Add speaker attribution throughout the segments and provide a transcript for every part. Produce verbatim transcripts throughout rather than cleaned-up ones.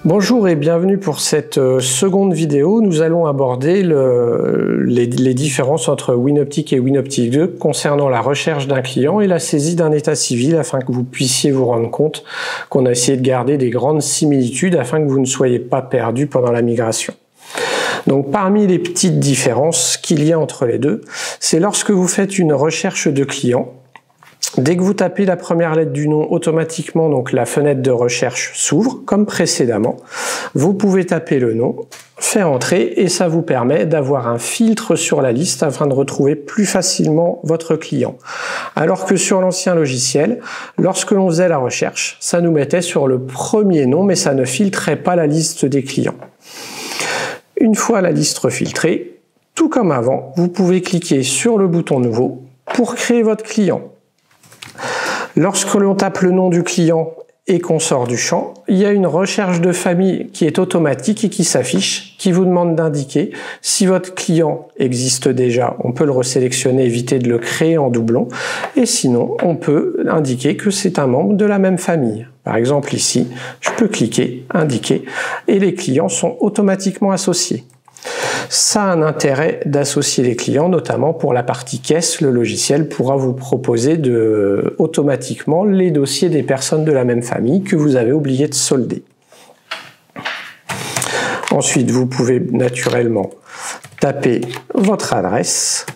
Speaker 1: Bonjour et bienvenue pour cette seconde vidéo. Nous allons aborder le, les, les différences entre Winoptik et Winoptik deux concernant la recherche d'un client et la saisie d'un état civil afin que vous puissiez vous rendre compte qu'on a essayé de garder des grandes similitudes afin que vous ne soyez pas perdu pendant la migration. Donc parmi les petites différences qu'il y a entre les deux, c'est lorsque vous faites une recherche de client. Dès que vous tapez la première lettre du nom, automatiquement donc la fenêtre de recherche s'ouvre, comme précédemment. Vous pouvez taper le nom, faire entrer, et ça vous permet d'avoir un filtre sur la liste afin de retrouver plus facilement votre client. Alors que sur l'ancien logiciel, lorsque l'on faisait la recherche, ça nous mettait sur le premier nom, mais ça ne filtrait pas la liste des clients. Une fois la liste filtrée, tout comme avant, vous pouvez cliquer sur le bouton Nouveau pour créer votre client. Lorsque l'on tape le nom du client et qu'on sort du champ, il y a une recherche de famille qui est automatique et qui s'affiche, qui vous demande d'indiquer si votre client existe déjà. On peut le resélectionner, éviter de le créer en doublon, et sinon on peut indiquer que c'est un membre de la même famille. Par exemple ici, je peux cliquer, indiquer, et les clients sont automatiquement associés. Ça a un intérêt d'associer les clients, notamment pour la partie caisse. Le logiciel pourra vous proposer de, automatiquement les dossiers des personnes de la même famille que vous avez oublié de solder. Ensuite, vous pouvez naturellement taper votre adresse.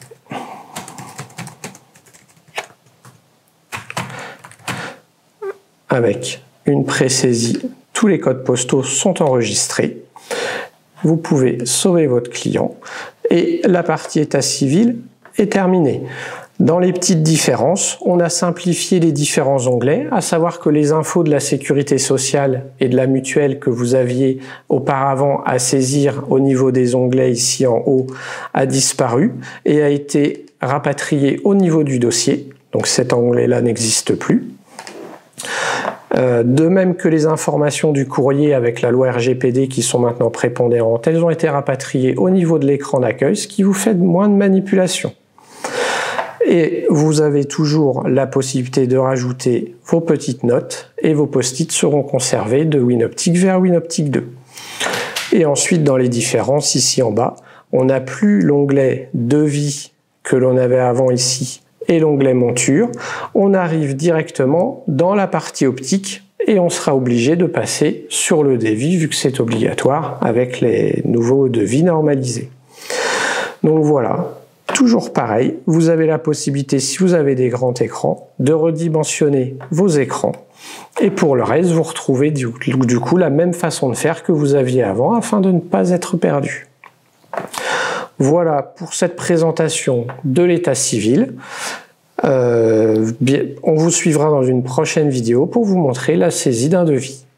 Speaker 1: Avec une pré-saisie, tous les codes postaux sont enregistrés. Vous pouvez sauver votre client et la partie état civil est terminée. Dans les petites différences, on a simplifié les différents onglets, à savoir que les infos de la sécurité sociale et de la mutuelle que vous aviez auparavant à saisir au niveau des onglets ici en haut a disparu et a été rapatrié au niveau du dossier. Donc cet onglet-là n'existe plus. Euh, de même que les informations du courrier avec la loi R G P D qui sont maintenant prépondérantes, elles ont été rapatriées au niveau de l'écran d'accueil, ce qui vous fait moins de manipulation. Et vous avez toujours la possibilité de rajouter vos petites notes et vos post-it seront conservés de Winoptik vers Winoptik deux. Et ensuite, dans les différences, ici en bas, on n'a plus l'onglet devis que l'on avait avant ici, et l'onglet monture, on arrive directement dans la partie optique et on sera obligé de passer sur le devis vu que c'est obligatoire avec les nouveaux devis normalisés. Donc voilà, toujours pareil, vous avez la possibilité, si vous avez des grands écrans, de redimensionner vos écrans. Et pour le reste, vous retrouvez du, du coup la même façon de faire que vous aviez avant afin de ne pas être perdu. Voilà pour cette présentation de l'état civil. Euh, bien, on vous suivra dans une prochaine vidéo pour vous montrer la saisie d'un devis.